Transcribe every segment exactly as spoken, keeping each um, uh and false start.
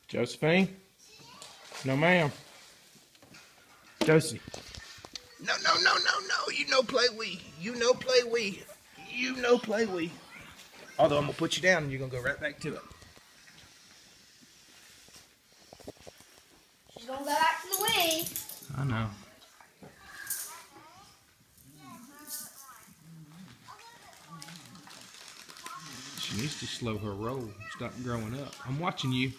Josephine? No, ma'am. Josie. No, no, no, no, no. You know play we. You know play we. You know play we. Although I'm going to put you down and you're going to go right back to it. She's going to go back to the Wii. I know. She needs to slow her roll. Stop growing up. I'm watching you.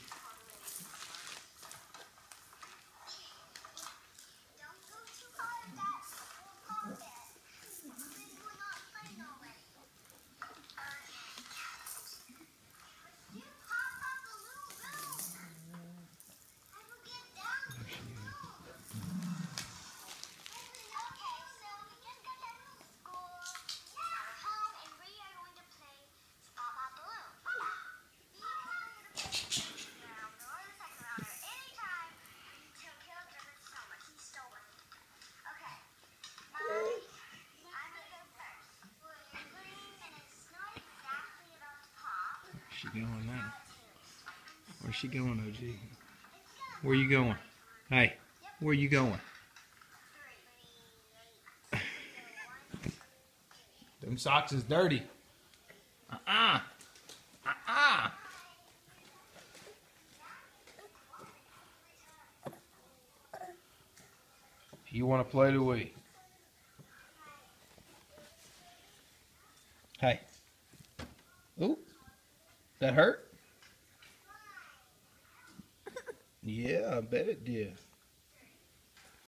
Where's she going now? Where's she going, O G? Where you going? Hey, where you going? Them socks is dirty. Uh-uh. Uh-uh. You want to play the Wii? Hey. Ooh. That hurt? Yeah, I bet it did.